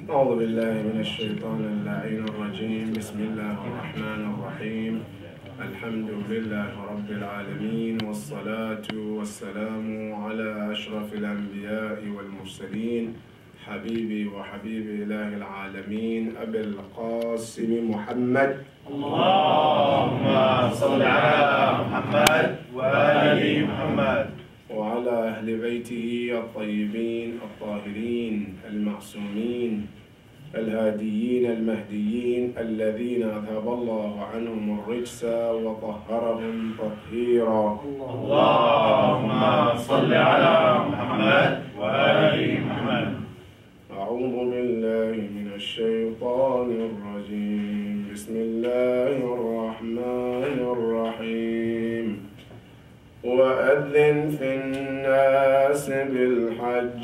أعوذ بالله من الشيطان اللعين الرجيم. بسم الله الرحمن الرحيم. الحمد لله رب العالمين، والصلاة والسلام على أشرف الأنبياء والمرسلين، حبيبي وحبيب إله العالمين أبي القاسم محمد. اللهم صل على محمد وآل محمد وعلى أهل بيته الطيبين الطاهرين المعصومين الهاديين المهديين الذين أذهب الله عنهم الرجس وطهرهم تطهيرا. اللهم صل على محمد وآل محمد. أعوذ بالله من الشيطان الرجيم. بسم الله الرحمن الرحيم. وأذن في الناس بالحج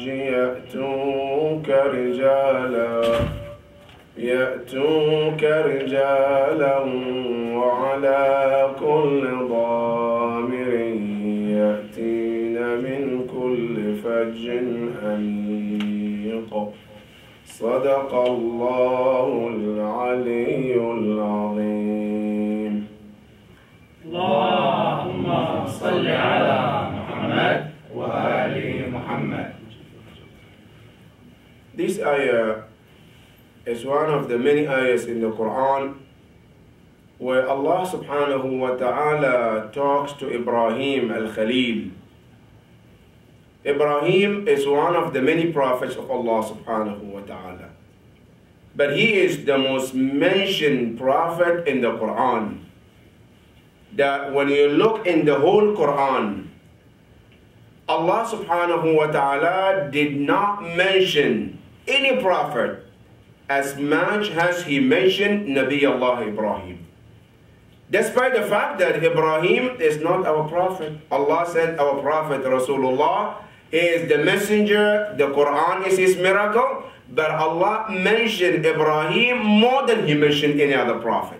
يأتوك رجالا وعلى كل ضامر يأتين من كل فج عميق. صدق الله العلي العظيم. اللهم صل على محمد وآل محمد. This ayah is one of the many ayahs in the Quran where Allah subhanahu wa ta'ala talks to Ibrahim al-Khalil. Ibrahim is one of the many prophets of Allah subhanahu wa ta'ala, but he is the most mentioned prophet in the Quran. That when you look in the whole Quran, Allah subhanahu wa ta'ala did not mention any prophet as much as he mentioned Nabi Allah Ibrahim. Despite the fact that Ibrahim is not our prophet. Allah said our prophet Rasulullah is the messenger, the Quran is his miracle, but Allah mentioned Ibrahim more than he mentioned any other prophet.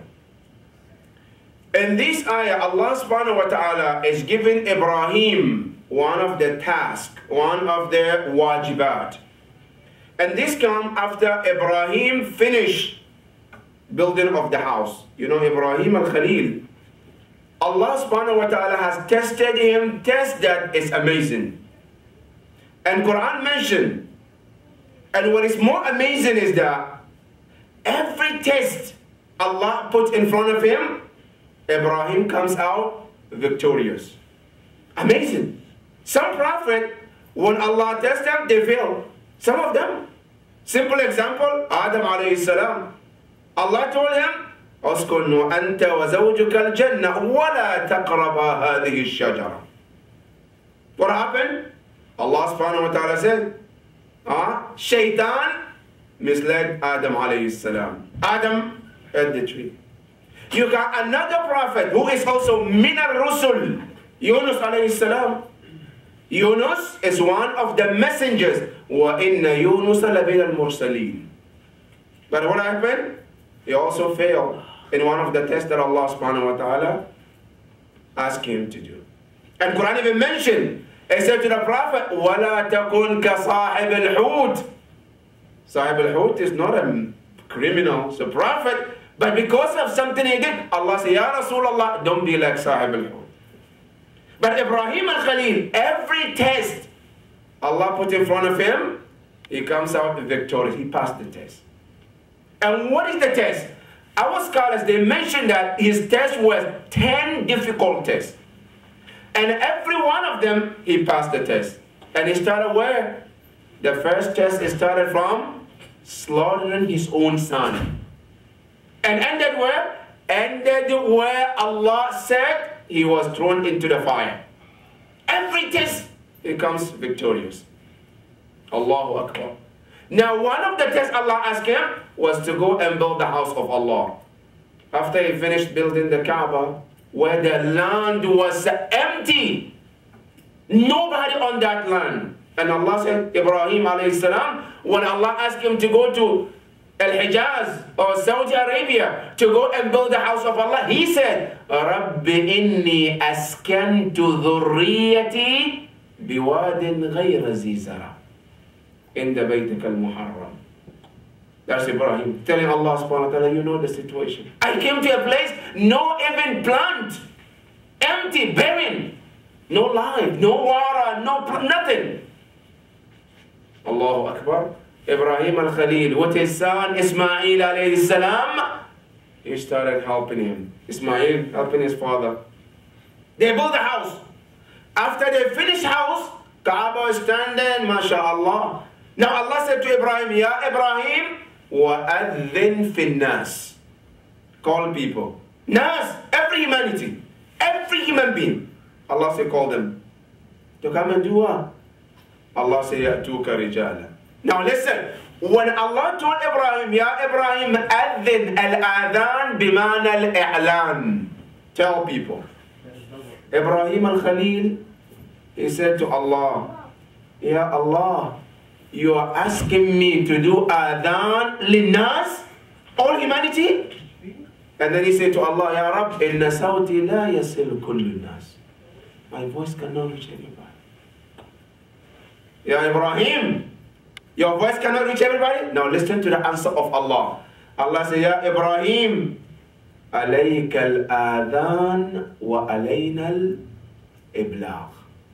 In this ayah, Allah subhanahu wa ta'ala is giving Ibrahim one of the tasks, one of the wajibat. And this comes after Ibrahim finished building of the house. You know, Ibrahim al-Khalil. Allah subhanahu wa ta'ala has tested him, test that is amazing. And Quran mentioned, and what is more amazing is that every test Allah put in front of him, Ibrahim comes out victorious. Amazing. Some prophet, when Allah tests them, they fail. Some of them. Simple example, Adam alayhi salam. Allah told him, "Uskun anta wa zawjuka al-jannah wa la taqraba hadhihi ash-shajara." What happened? Allah subhanahu wa ta'ala said, Shaitan misled Adam alayhi salam. Adam ate the tree. You got another prophet who is also min al-rusul, Yunus alayhi salam. Yunus is one of the messengers. وَإِنَّ يُونُسَ لَبِنَ الْمُرْسَلِينَ. But what happened? He also failed in one of the tests that Allah subhanahu wa ta'ala asked him to do. And Quran even mentioned, it said to the Prophet, وَلَا تَكُنْ كَصَاحِبِ الْحُوتِ. Sahib al-Hut is not a criminal, it's a prophet. But because of something he did, Allah said, Ya Rasulullah, don't be like Sahib al-Hut. But Ibrahim al-Khalil, every test Allah put in front of him, he comes out victorious. He passed the test. And what is the test? Our scholars, they mentioned that his test was 10 difficult tests. And every one of them, he passed the test. And he started where? The first test, he started from slaughtering his own son. And ended where? Ended where Allah said he was thrown into the fire. Every test, he comes victorious. Allahu Akbar. Now, one of the tests Allah asked him was to go and build the house of Allah. After he finished building the Kaaba, where the land was empty, nobody on that land. And Allah said, Ibrahim alayhi salam, when Allah asked him to go to Al-Hijaz or Saudi Arabia to go and build the house of Allah, he said, Rabbi inni askantu dhurriyati biwadin ghayra zi zara inda baytika al-muharram. That's Ibrahim telling Allah subhanahu wa ta'ala, you know the situation. I came to a place, no even plant, empty, barren, no life, no water, nothing. Allahu Akbar. Ibrahim al-Khalil with his son Ismail alayhi salam, he started helping him. Ismail helping his father. They built a house. After they finished house, Kaaba is standing, mashallah. Now Allah said to Ibrahim, Ya Ibrahim, وَأَذِّن فِي النَّاسِ. Call people. Nas, every humanity, every human being. Allah said, call them. To come and do what? Allah said, يَأْتُوكَ رِجَالًا. Now listen, when Allah told Ibrahim, Ya Ibrahim, أَذِّن al-adhan bimana al-i'lan. Tell people. Ibrahim al-Khalil, he said to Allah, Ya Allah, you are asking me to do adhan linnas, all humanity? And then he said to Allah, Ya Rab, inna sawti la yasil kullu nas. My voice cannot reach everybody. Ya Ibrahim, your voice cannot reach everybody? Now listen to the answer of Allah. Allah said, Ya Ibrahim, alayka al-adhan wa alayna al-iblagh.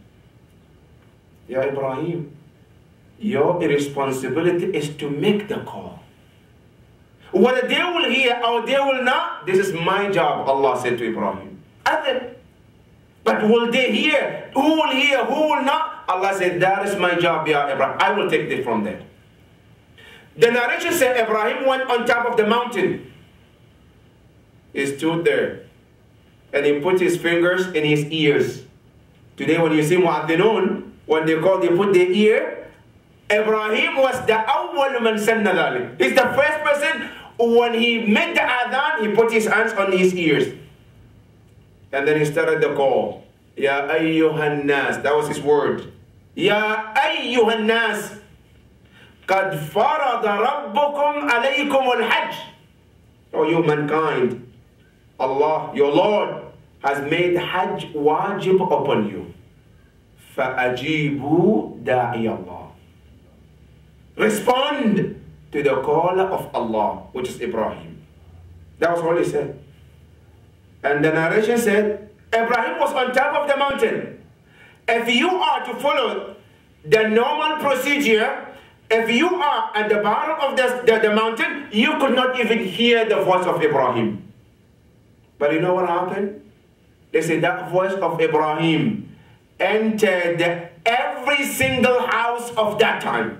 Ya Ibrahim, your responsibility is to make the call. Whether they will hear or they will not, this is my job, Allah said to Ibrahim. Adhan. But will they hear? Who will hear? Who will not? Allah said, that is my job, Ya Ibrahim. I will take it from there. The narration said Ibrahim went on top of the mountain. He stood there. And he put his fingers in his ears. Today when you see Mu'adhinun, when they call, they put their ear. Ibrahim was the awwal man sanna dhalik. He's the first person, when he made the adhan, he put his hands on his ears. And then he started the call. Ya ayyuhan nas. That was his word. Ya ayyuhan nas. Qad farada rabbukum alaykum al-hajj. O you mankind, Allah, your Lord, has made Hajj wajib upon you. فَأَجِيبُوا دَاعِيَ اللَّهِ. Respond to the call of Allah, which is Ibrahim. That was what he said. And the narration said, Ibrahim was on top of the mountain. If you are to follow the normal procedure, if you are at the bottom of the mountain, you could not even hear the voice of Ibrahim. But you know what happened? They said that voice of Ibrahim entered every single house of that time.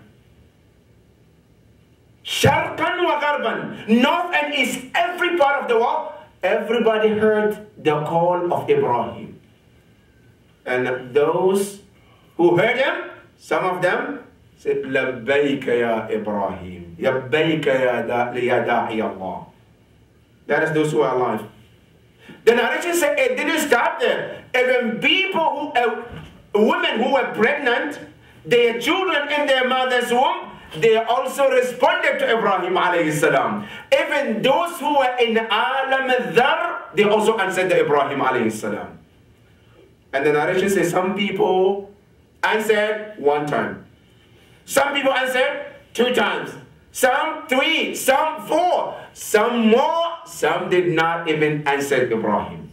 Sharqan wa Gharban, north and east, every part of the world, everybody heard the call of Ibrahim. And those who heard him, some of them said, Labbayka ya Ibrahim, Labbayka ya da'i Allah. That is those who are alive. The narration said it didn't stop there. Even people women who were pregnant, their children in their mother's womb, they also responded to Ibrahim alayhi salam. Even those who were in Alam al-Dhar, they also answered to Ibrahim alayhi salam. And the narration says some people answered one time. Some people answered 2 times. Some 3, some 4, some more, some did not even answer Ibrahim.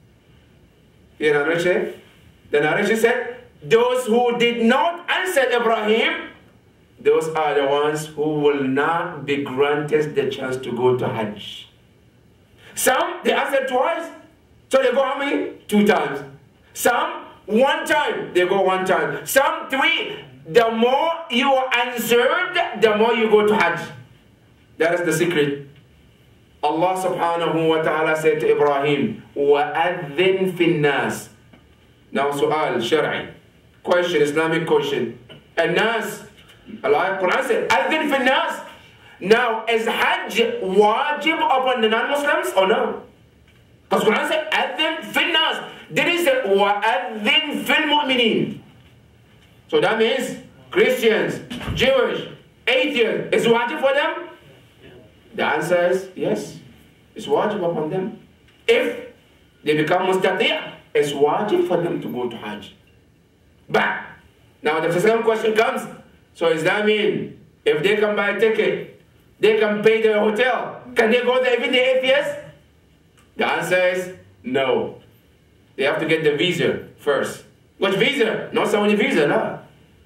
The narration said, those who did not answer Ibrahim, those are the ones who will not be granted the chance to go to Hajj. Some, they answered twice, so they go how many? 2 times. Some, 1 time, they go 1 time. Some 3, the more you answered, the more you go to Hajj. That is the secret. Allah subhanahu wa ta'ala said to Ibrahim, وَأَذِّن فِي النَّاسِ. Now su'al, shar'i. Question, Islamic question. الناس, Allah Quran said, أَذِّن فِي النَّاسِ. Now, is Hajj wajib upon the non-Muslims or no? Because Quran said, أَذِّن فِي النَّاسِ. Then he said, وَأَذِّن فِي الْمُؤْمِنِينَ. So that means Christians, Jewish, atheists, is wajib for them? The answer is yes, it's wajib upon them. If they become mustati', it's wajib for them to go to Hajj. But now the second question comes, so does that mean if they can buy a ticket They can pay their hotel. Can they go there, even the atheists? The answer is no. They have to get the visa first. Which visa? Not Saudi visa, no.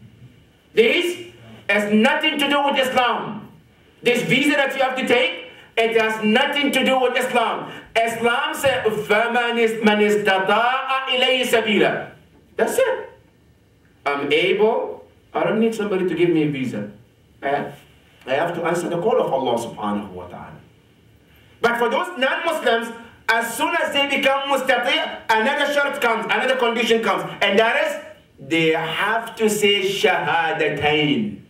This has nothing to do with Islam. This visa that you have to take, it has nothing to do with Islam. Islam says, فَمَنِ اسْتَطَاعَ إِلَيْهِ سَبِيلًا. That's it. I'm able, I don't need somebody to give me a visa. I have to answer the call of Allah subhanahu wa ta'ala. But for those non-Muslims, as soon as they become mustati', another shart comes, another condition comes, and that is, they have to say shahadatain,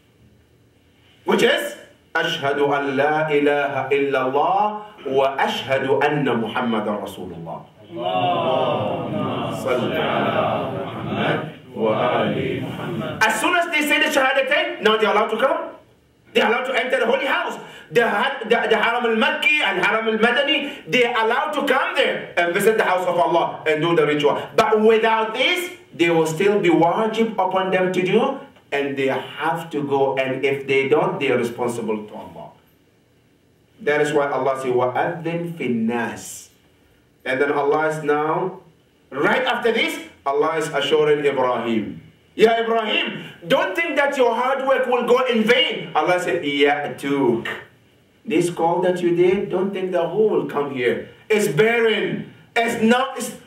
which is, ashhadu an la ilaha illallah wa ashhadu anna Muhammadan Rasulullah. Allahumma salli ala Muhammad wa ali Muhammad. As soon as they say the shahadatain, now they're allowed to come. They're allowed to enter the holy house. The Haram al-Makki and Haram al-Madani, they're allowed to come there and visit the house of Allah and do the ritual. But without this, they will still be wajib upon them to do, and they have to go, and if they don't, they are responsible to Allah. That is why Allah says, وَأَذِّن فِي النَّاسِ. And then Allah is now, right after this, Allah is assuring Ibrahim, Ya Ibrahim, don't think that your hard work will go in vain. Allah said, Ya'tuk. This call that you did, don't think that who will come here. It's barren. It's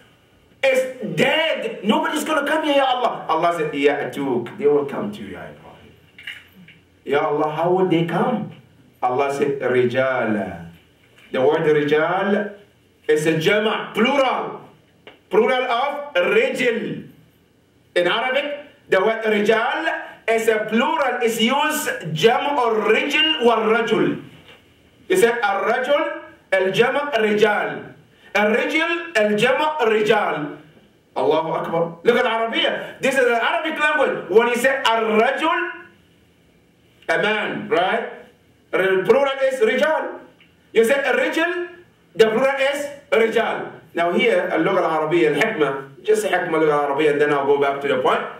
dead. Nobody's going to come here, Ya Allah. Allah said, Ya'tuk. They will come to you, Ya Ibrahim. Ya Allah, how would they come? Allah said, Rijala. The word Rijal is a jama', plural. Plural of Rijal. In Arabic, the word Rijal is a plural. It's used jam' or Rijal or Rajul. You said Al-Rajul, Al-Jama' Rijal. Al-Rijal, Al-Jama' Rijal. Allahu Akbar. Look at Arabiya. This is an Arabic language. When you say Al-Rajul, a man, right? Plural is Rijal. You say Al-Rijal, the plural is Rijal. Now here, Al-Lugha Al-Arabiya, Al-Hikmah, just say Hikmah Lugha Al-Arabiya, and then I'll go back to the point.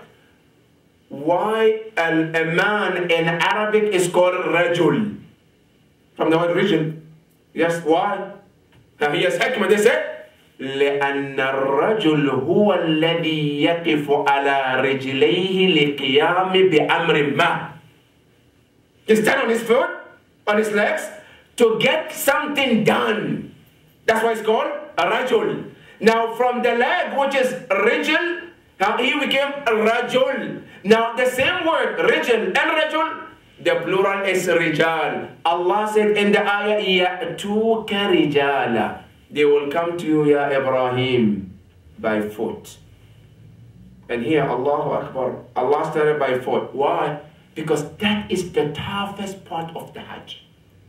Why a man in Arabic is called Rajul? From the word Rijal. Yes, why? Now here's Hikmah, they say, لأن الرجل هو الذي يقف على رجليه لقيام بأمر ما. He stands on his foot, on his legs, to get something done. That's why it's called a Rajul. Now from the leg, which is Rijal, now he became a Rajul. Now the same word, Rijal and Rajul, the plural is Rijal. Allah said in the ayah, يَأْتُوكَ رِجَالًا. They will come to you, Ya Ibrahim, by foot. And here, Allahu Akbar, Allah started by foot. Why? Because that is the toughest part of the Hajj.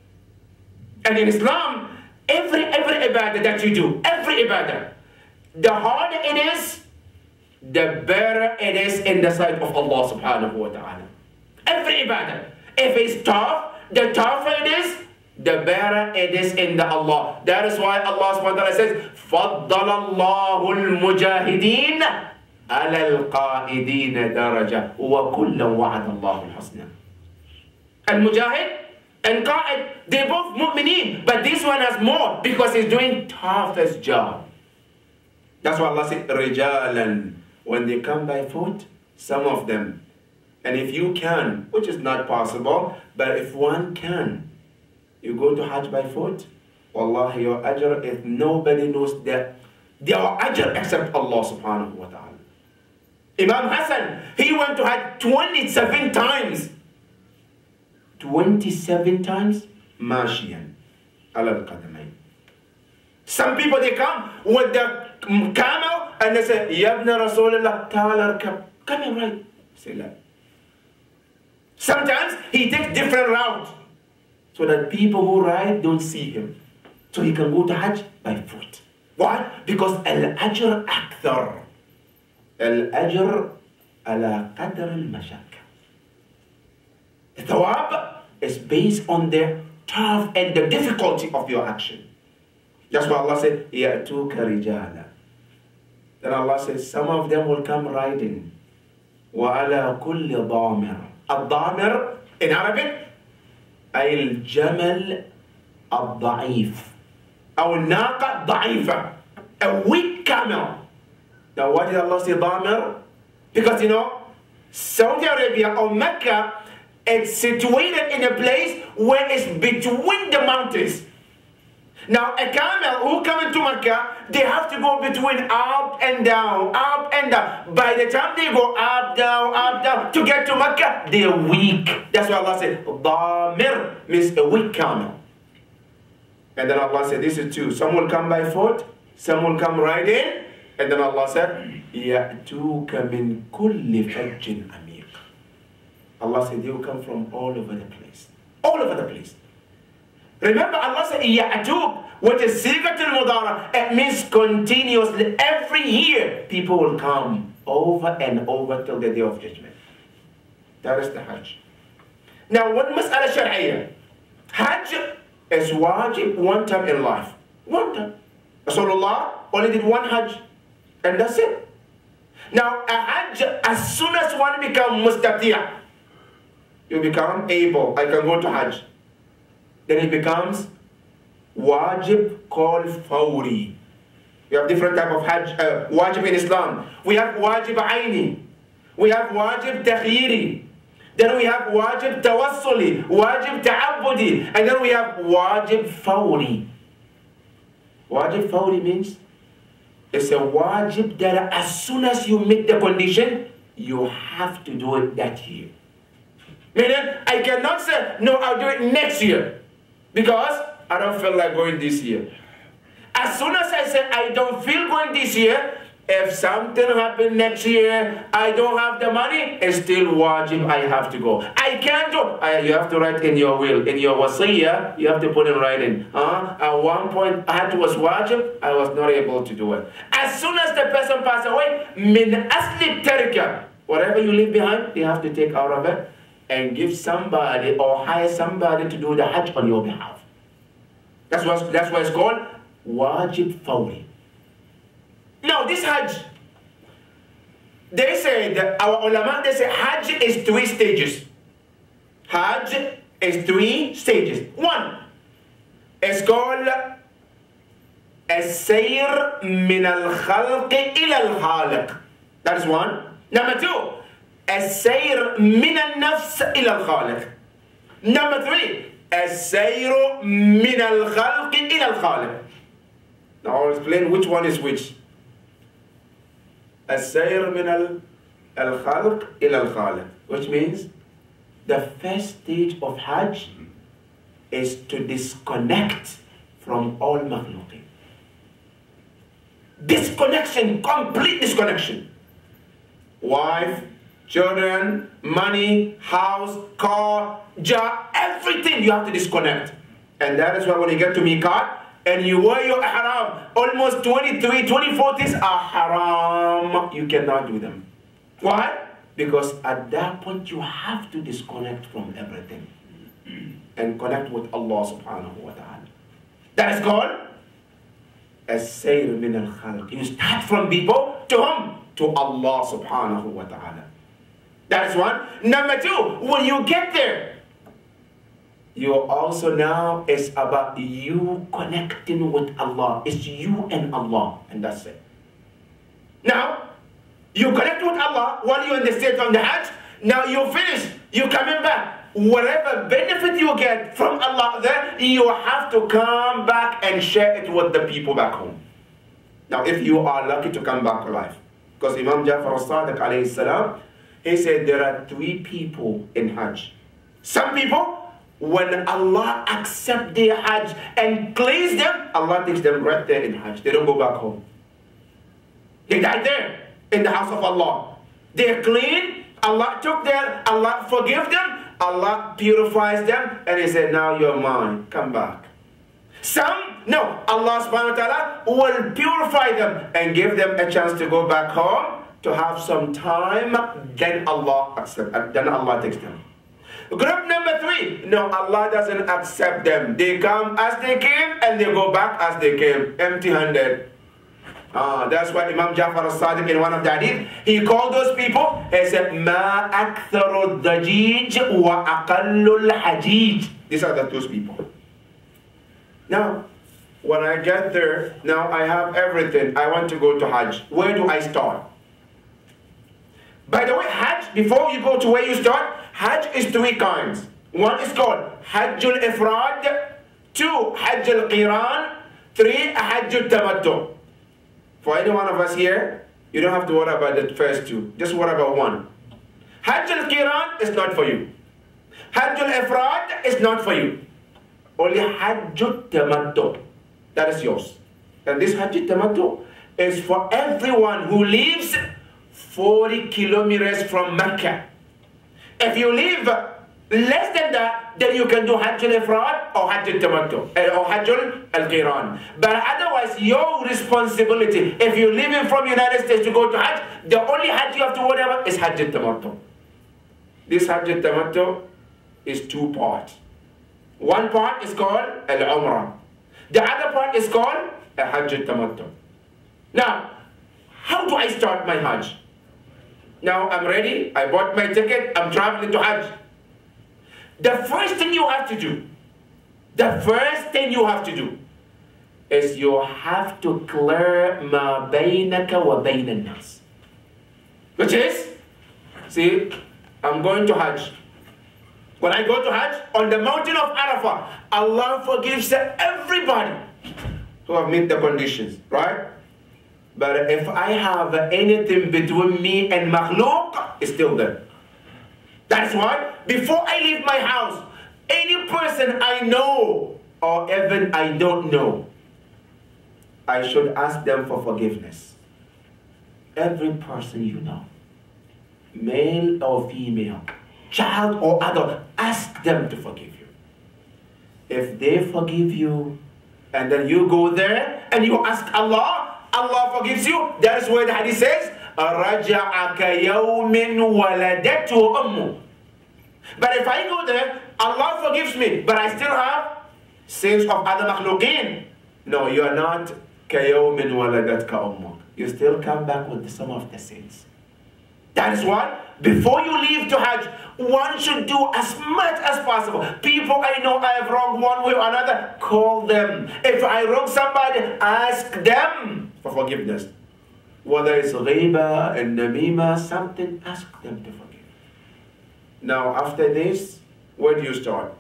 And in Islam, every ibadah that you do, every ibadah, the harder it is, the better it is in the sight of Allah subhanahu wa ta'ala. Every ibadah. If it's tough, the tougher it is, the better it is in the Allah. That is why Allah subhanahu wa ta'ala says, فَضَّلَ اللَّهُ الْمُجَاهِدِينَ عَلَى الْقَائِدِينَ دَرَجَةً وَكُلًّا وَعَدَ اللَّهُ الْحُسْنَى. Al-Mujahid and Qa'id, they're both mu'mineen, but this one has more because he's doing toughest job. That's why Allah said, رِجَالًا. When they come by foot, some of them. And if you can, which is not possible, but if one can, you go to Hajj by foot, wallahi, your ajr, if nobody knows that, your ajr except Allah subhanahu wa ta'ala. Imam Hassan, he went to Hajj 27 times. 27 times, mashiyan, ala al-qadamayn. Some people, they come with the camel and they say, Yabna Rasulullah, ta'ala arkab. Come here, right? Say la. Sometimes he takes different routes so that people who ride don't see him. So he can go to Hajj by foot. Why? Because al-ajr akthar. Al-ajr ala qadr al-mashakka. The thawab is based on the tough and the difficulty of your action. That's why Allah said, يَأْتُوكَ رِجَالًا. Then Allah says, some of them will come riding. وَعَلَى كُلِّ ضَامِرٍ. الضامر in Arabic أي الجمل الضعيف أو الناقة ضعيفة, a weak camel. Now why did Allah say ضامر? Because Saudi Arabia or Mecca, it's situated in a place where it's between the mountains. Now a camel who come into Mecca, they have to go between up and down, up and down. By the time they go up, down, to get to Mecca, they're weak. That's why Allah said, ضامر means a weak camel. And then Allah said, this is two. Some will come by foot, some will come riding. And then Allah said, يَأْتُوكَ مِنْ كُلِّ فَجٍّ عَمِيقٍ. Allah said, they will come from all over the place. All over the place. Remember, Allah said, يَأْتُوك, what is sigatul mudara? It means continuously. Every year, people will come over and over till the day of judgment. That is the Hajj. Now, one mas'ala shar'iyya. Hajj is wajib one time in life. One time. Rasulullah only did one Hajj. And that's it. Now, a Hajj, as soon as one becomes mustati', you become able, I can go to Hajj. Then it becomes wajib called fawri. We have different type of Hajj, wajib in Islam. We have wajib aini. We have wajib takhyiri. Then we have wajib tawassuli, wajib ta'abbudi. And then we have wajib fawri. Wajib fawri means it's a wajib that as soon as you meet the condition, you have to do it that year. Meaning, I cannot say, no, I'll do it next year because I don't feel like going this year. As soon as I say I don't feel going this year, if something happens next year, I don't have the money, it's still wajib, I have to go. I can't do, you have to write in your will, in your wasiyah, you have to put in writing. At one point, Hajj was wajib, I was not able to do it. As soon as the person passes away, min asli tarika, whatever you leave behind, you have to take out of it and give somebody or hire somebody to do the Hajj on your behalf. That's why it's called wajib fawri. Now this Hajj, they say that our ulama, they say Hajj is 3 stages. Hajj is 3 stages. 1, it's called السير من الخلق إلى الخالق. That is 1. Number 2, السير من النفس إلى الخالق. Number 3, السير من الخلق إلى الخالق. Now I'll explain which one is which. السير من الخلق إلى الخالق, which means the first stage of Hajj is to disconnect from all makhluqin. Disconnection, complete disconnection. Wife, children, money, house, car, job, everything you have to disconnect. And that is why when you get to Miqat, and you wear your ihram, almost 23, 24 things are haram. You cannot do them. Why? Because at that point you have to disconnect from everything and connect with Allah subhanahu wa ta'ala. That is called as-sayr min al-khalq. You start from people to whom? To Allah subhanahu wa ta'ala. That is 1. Number 2, when you get there, you also now, it's about you connecting with Allah. It's you and Allah, and that's it. Now, you connect with Allah while you're in the state of the Hajj. Now you finish, you're coming back. Whatever benefit you get from Allah there, you have to come back and share it with the people back home. Now, if you are lucky to come back alive, because Imam Jafar al-Sadiq alayhi salam, he said there are 3 people in Hajj. Some people, when Allah accepts their Hajj and cleans them, Allah takes them right there in Hajj. They don't go back home. They died there in the house of Allah. They're clean. Allah took them. Allah forgive them. Allah purifies them. And He said, now you're mine. Come back. Some, no. Allah subhanahu wa ta'ala will purify them and give them a chance to go back home to have some time. Then Allah accepts. Then Allah takes them. Group number 3, no, Allah doesn't accept them. They come as they came and they go back as they came, empty-handed. That's why Imam Jafar al-Sadiq in one of the hadith, he called those people, he said, مَا أَكْثَرُ الضَّجِيجِ وَأَقَلُّ الْحَجِيجِ. These are those people. Now, when I get there, now I have everything. I want to go to Hajj. Where do I start? By the way, Hajj, before you go to where you start, Hajj is 3 kinds. One is called Hajjul Ifrad, 2, Hajjul Qiran, 3, Hajjul Tamattu. For any one of us here, you don't have to worry about the first 2. Just worry about 1. Hajjul Qiran is not for you. Hajjul Ifrad is not for you. Only Hajjul Tamattu. That is yours. And this Hajjul Tamattu is for everyone who lives 40 kilometers from Mecca. If you live less than that, then you can do Hajjul Ifrad or Hajjul Tamattu or Hajjul Al-Qiran. But otherwise, your responsibility, if you're leaving from United States to go to Hajj, the only Hajj you have to worry about is Hajjul Tamattu. This Hajjul Tamattu is 2 parts. One part is called Al-Umrah. The other part is called Hajjul Tamattu. Now, how do I start my Hajj? Now I'm ready, I bought my ticket, I'm traveling to Hajj. The first thing you have to do, is you have to clear ma baynaka wa bayna an-nas. Which is, see, I'm going to Hajj. When I go to Hajj, on the mountain of Arafah, Allah forgives everybody who have met the conditions, right? But if I have anything between me and Makhluk, it's still there. That's why, before I leave my house, any person I know or even I don't know, I should ask them for forgiveness. Every person you know, male or female, child or adult, ask them to forgive you. If they forgive you, and then you go there and you ask Allah, Allah forgives you. That is where the hadith says, رَجَعَكَ يَوْمٍ وَلَدَتْهُ أُمُّ. But if I go there, Allah forgives me, but I still have sins of other makhluqeen. No, you are not كَيَوْمٍ وَلَدَتْكَ أُمُّ. You still come back with some of the sins. That is why, before you leave to Hajj, one should do as much as possible. People I know I have wronged one way or another, call them. If I wrong somebody, ask them for forgiveness. Whether it's ghiba and namima, something, ask them to forgive. Now after this, where do you start?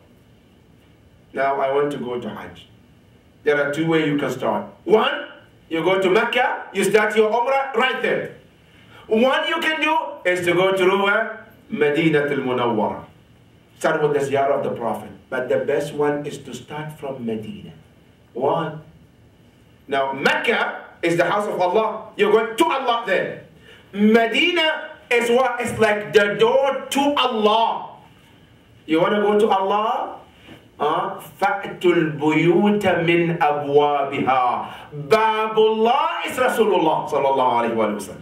Now I want to go to Hajj. There are 2 ways you can start. One, you go to Mecca, you start your Umrah right there. One you can do is to go to Medina al-Munawwara. Start with the ziyarah of the Prophet. But the best one is to start from Medina. One. Now Mecca is the house of Allah. You're going to Allah there. Medina is what? It's like the door to Allah. You want to go to Allah? فَأْتُوا الْبُيُوتَ مِنْ أَبْوَابِهَا. Babullah is Rasulullah sallallahu alayhi wa sallam.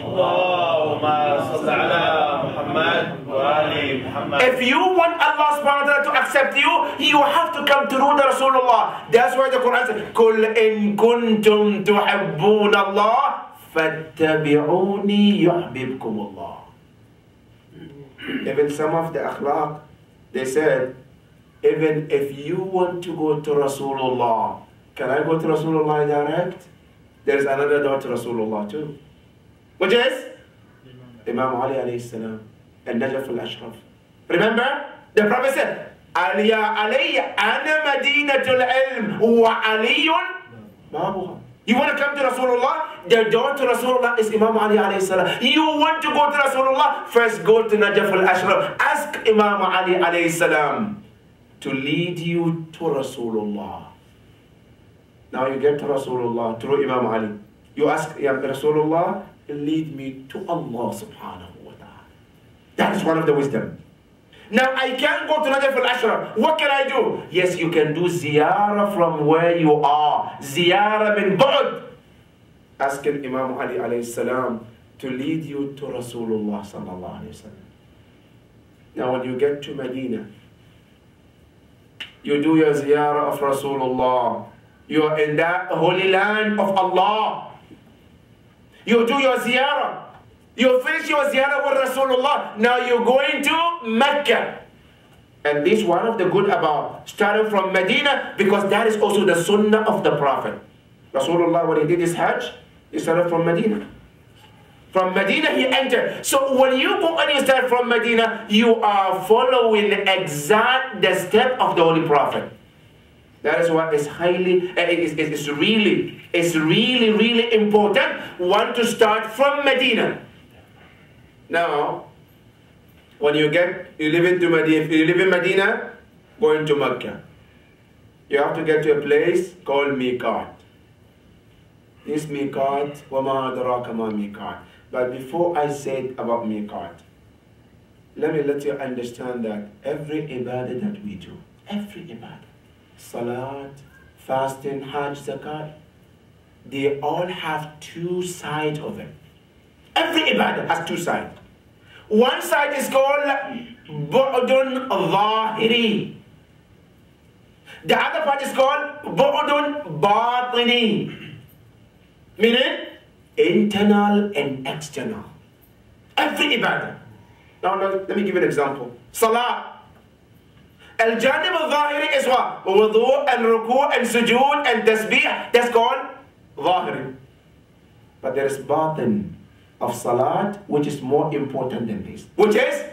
If you want Allah subhanahu wa ta'ala to accept you, you have to come through the Rasulullah. That's why the Quran says, قُلْ إِن كُنْتُمْ تُحِبُّونَ اللَّهِ فَاتَّبِعُونِي يُحْبِبْكُمُ اللَّهِ. Even some of the akhlaq, they said, even if you want to go to Rasulullah, can I go to Rasulullah direct? There's another door to Rasulullah too. Which is Imam Ali alayhi salam and Najaf al-Ashraf. Remember, the Prophet said, Aliya alayya ana madinatul ilm wa aliyun babuha. You want to come to Rasulullah? The door to Rasulullah is Imam Ali alayhi salam. You want to go to Rasulullah? First go to Najaf al-Ashraf. Ask Imam Ali alayhi salam to lead you to Rasulullah. Now you get to Rasulullah through Imam Ali. You ask Rasulullah, lead me to Allah subhanahu wa ta'ala. That is one of the wisdom. Now I can't go to Najaf al-Ashraf. What can I do? Yes, you can do ziyarah from where you are. Ziyarah min bu'd. Asking Imam Ali alayhi salam to lead you to Rasulullah sallallahu alayhi wa sallam. Now when you get to Medina, you do your ziyarah of Rasulullah. You are in that holy land of Allah. You do your ziyarah. You finish your ziyarah with Rasulullah. Now you're going to Mecca. And this is one of the good about starting from Medina, because that is also the sunnah of the Prophet. Rasulullah, when he did his Hajj, he started from Medina. From Medina he entered. So when you go and you start from Medina, you are following exact the step of the Holy Prophet. That is why it's really important one to start from Medina. Now, when you live into Medina, if you live in Medina, going to Mecca, you have to get to a place called Miqat. This Miqat, وَمَا أَدْرَاكَ مَا Miqat. But before I say about Miqat, let me let you understand that every ibadah that we do, every ibadah, Salat, fasting, Hajj, Zakat, they all have two sides of it. Every ibadah has two sides. One side is called Bu'dun Zahiri. The other part is called Bu'dun Batini. Meaning internal and external. Every ibadah. Now let me give you an example. Salah. Al-Janib al-Zahiri is what? Wudu and ruku and sujood and tasbih. That's called Zahiri. But there is batin of salat which is more important than this. Which is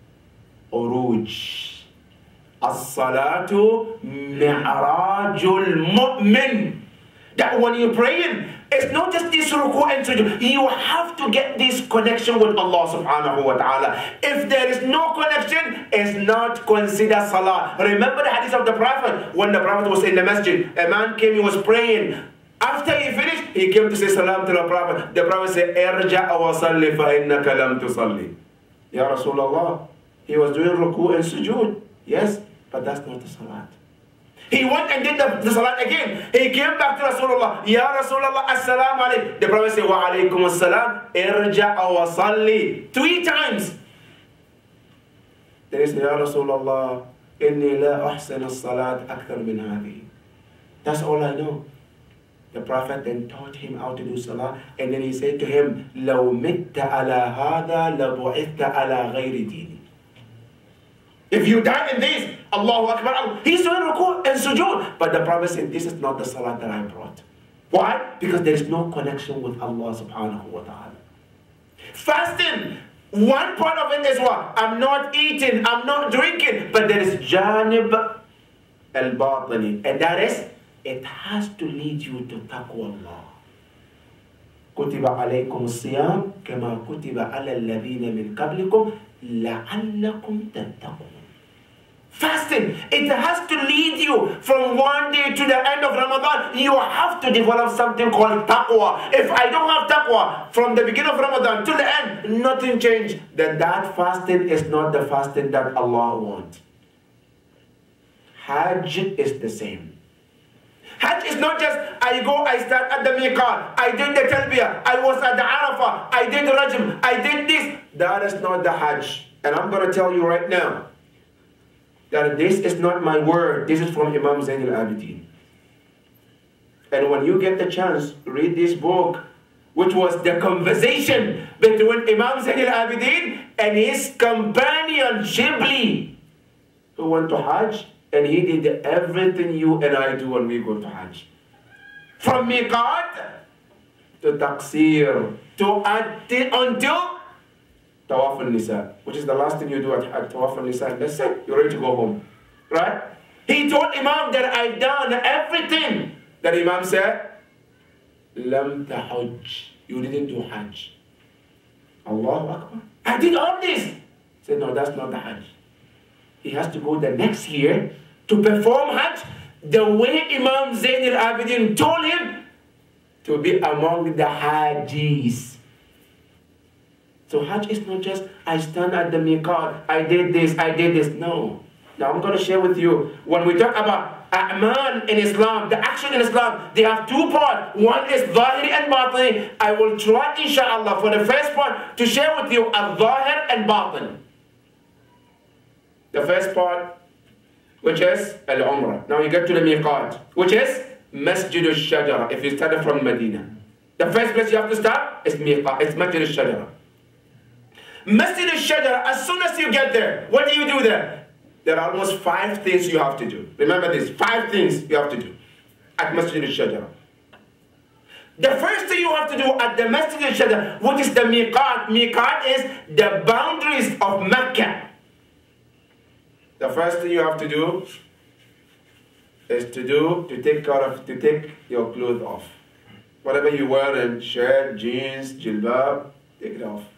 Uruj. As-salatu mi'rajul mu'min. That when you're praying, it's not just this ruku and sujood. You have to get this connection with Allah subhanahu wa ta'ala. If there is no connection, it's not considered salah. Remember the hadith of the Prophet? When the Prophet was in the masjid, a man came, he was praying. After he finished, he came to say salam to the Prophet. The Prophet said, Irja' wa salli fa innaka lam tusalli. Ya Rasulullah, he was doing ruku and sujood. Yes, but that's not the salat. He went and did the salat again. He came back to Rasulullah. Ya Rasulullah, assalamu alaykum. The Prophet said, wa alaykum assalam, irja' wa salli. 3 times. Then he said, Ya Rasulullah, inni la ahsan as-salat akthar min hadhi. That's all I know. The Prophet then taught him how to do salah. And then he said to him, لَوْ مِتَّ عَلَى هَذَا لَبُعِثْتَ عَلَى غَيْرِ دِينِ. If you die in this, Allahu Akbar, he's doing ruku and sujood. But the Prophet said, this is not the salah that I brought. Why? Because there is no connection with Allah subhanahu wa ta'ala. Fasting, one part of it is what? I'm not eating, I'm not drinking. But there is janib al-batini. And that is, it has to lead you to taqwa Allah. كتب عليكم الصيام كما كتب على الذين من قبلكم لعلكم تتقون. Fasting, it has to lead you from one day to the end of Ramadan. You have to develop something called taqwa. If I don't have taqwa from the beginning of Ramadan to the end, nothing changed. Then that fasting is not the fasting that Allah wants. Hajj is the same. Hajj is not just, I go, I start at the Miqat, I did the Talbiyah, I was at the Arafah, I did the Rajm, I did this. That is not the Hajj. And I'm going to tell you right now, that this is not my word, this is from Imam Zayn al-Abidin. And when you get the chance, read this book, which was the conversation between Imam Zayn al-Abidin and his companion Shibli, who went to Hajj, and he did everything you and I do when we go to Hajj. From Miqat to Taqsir to until Tawaf al-Nisa, which is the last thing you do at Hajj, Tawaf al-Nisa. That's it, you're ready to go home. Right? He told Imam that I've done everything. That Imam said, Lam tahujj, you didn't do Hajj. Allahu Akbar. I did all this. He said, no, that's not the Hajj. He has to go the next year to perform Hajj the way Imam Zayn al-Abidin told him to be among the Hajjis. So Hajj is not just, I stand at the Miqat, I did this, I did this. No. Now I'm going to share with you, when we talk about A'mal in Islam, the action in Islam, they have 2 parts. One is Zahiri and Batini. I will try, inshallah, for the first part to share with you Al-Zahir and Batin. The first part, which is Al-Umrah. Now you get to the Miqat, which is Masjid al-Shajara, if you started from Medina. The first place you have to start is Miqat, it's Masjid al-Shajara. Masjid al-Shajara, as soon as you get there, what do you do there? there are almost 5 things you have to do. Remember this, 5 things you have to do at Masjid al-Shajara. The first thing you have to do at the Masjid al-Shajara, which is the miqat. Miqat is the boundaries of Mecca. The first thing you have to do is to take your clothes off. Whatever you wear in shirt, jeans, jilbab, take it off.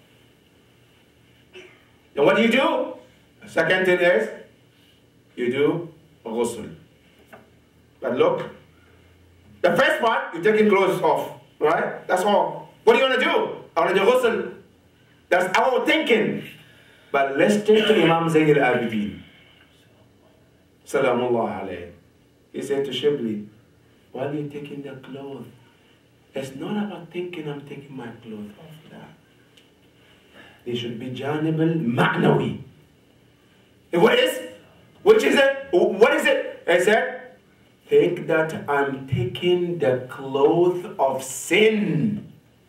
Then what do? The second thing is, you do ghusl. But look, the first part, you're taking clothes off, right? That's all. What do you want to do? I want to do ghusl. That's our thinking. But let's take to Imam Zayn al-Abidin. Salamullah alayhi. He said to Shibli, while you're taking the clothes, it's not about thinking I'm taking my clothes off. That. They should be janib al-ma'nawi. What is? Which is it? What is it? I said, think that I'm taking the clothes of sin.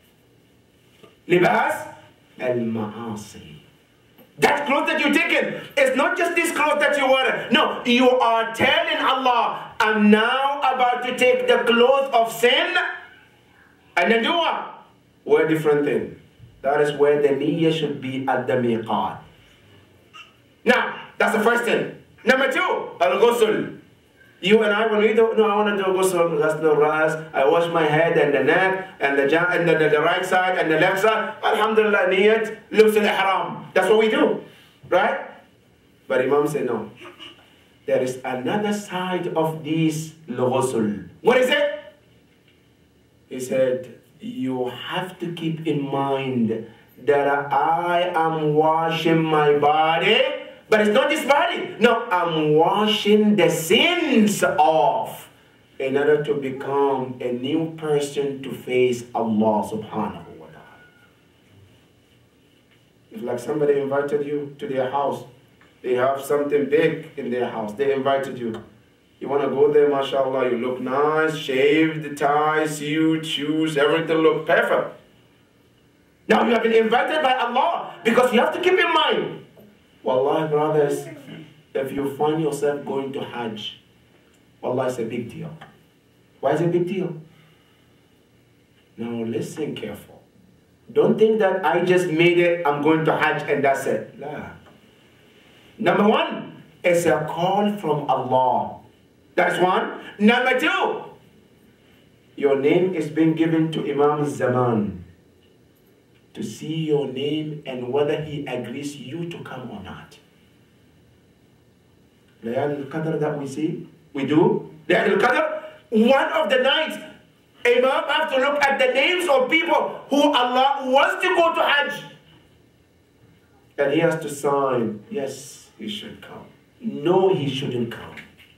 Libas al-ma'asi. That clothes that you're taking is not just this clothes that you wear. No, you are telling Allah, I'm now about to take the clothes of sin and then do what? Wear different thing. That is where the niyyah should be at the miqat. Now, that's the first thing. Number 2, al-ghusl. You and I, when we don't know, I want to do ghusl, that's the ras. I wash my head and the neck and the right side and the left side. Alhamdulillah, niyat, lubs al-ihram. That's what we do, right? But Imam said no. There is another side of this ghusl. What is it? He said, you have to keep in mind that I am washing my body, but it's not this body. No, I'm washing the sins off in order to become a new person to face Allah subhanahu wa ta'ala. It's like somebody invited you to their house. They have something big in their house. They invited you. You want to go there, mashallah, you look nice, shaved, tie, suit, shoes, everything look perfect. Now you have been invited by Allah because you have to keep in mind, wallahi brothers, if you find yourself going to Hajj, wallah, it's a big deal. Why is it a big deal? Now listen careful. Don't think that I just made it, I'm going to Hajj and that's it. Nah. Number 1, it's a call from Allah. That's 1. Number 2, your name is being given to Imam Zaman to see your name and whether he agrees you to come or not. Layal al-Qadr that we do. Layal al-Qadr, one of the nights, Imam has to look at the names of people who Allah wants to go to Hajj. And he has to sign, yes, he should come. No, he shouldn't come.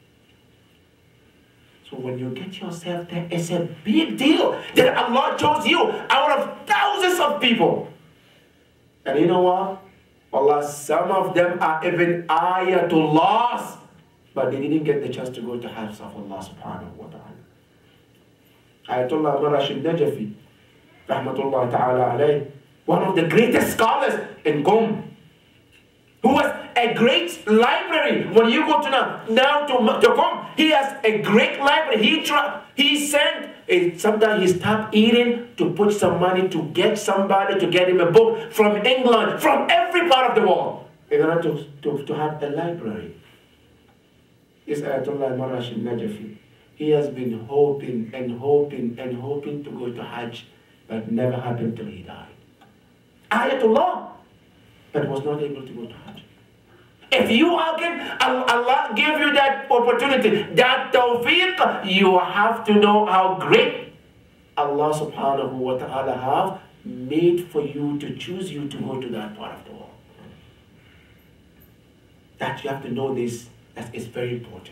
So when you get yourself there, it's a big deal that Allah chose you out of thousands of people. And you know what? Allah, some of them are even ayatullahs, but they didn't get the chance to go to Hajj of Allah subhanahu wa ta'ala. Ayatollah Rashid Najafi, rahmatullah ta'ala alayh, one of the greatest scholars in Qom, who was a great library. When you go to now to Qom, he has a great library. He sent, sometimes he stopped eating to put some money to get somebody to get him a book from England, from every part of the world, in order to have a library. Is Ayatollah Rashid Najafi. He has been hoping and hoping and hoping to go to Hajj, but never happened till he died. Ayatollah, but was not able to go to Hajj. If you are given, Allah give you that opportunity, that tawfiq, you have to know how great Allah subhanahu wa ta'ala have made for you to choose you to go to that part of the world. That you have to know this, that is very important.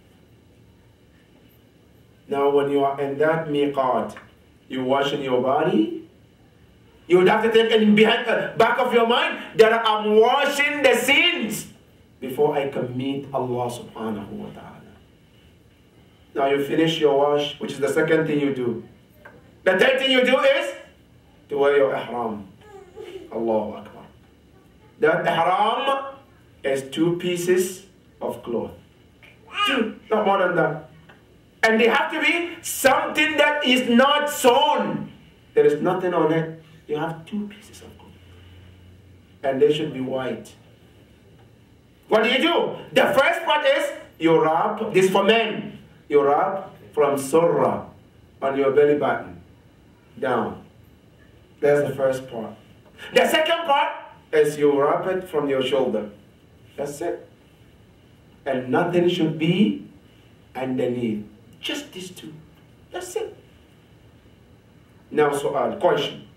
Now when you are in that miqat, you washing your body, you would have to think in behind the back of your mind that I'm washing the sins before I can meet Allah subhanahu wa ta'ala. Now you finish your wash, which is the second thing you do. The third thing you do is to wear your ihram. Allahu Akbar. That ihram is 2 pieces of cloth. 2, not more than that. And they have to be something that is not sewn. There is nothing on it. You have 2 pieces of cloth. And they should be white. What do? The first part is you wrap, this for men, you wrap from surah on your belly button down. That's the first part. The second part is you wrap it from your shoulder. That's it. And nothing should be underneath. Just these 2. That's it. Now, question.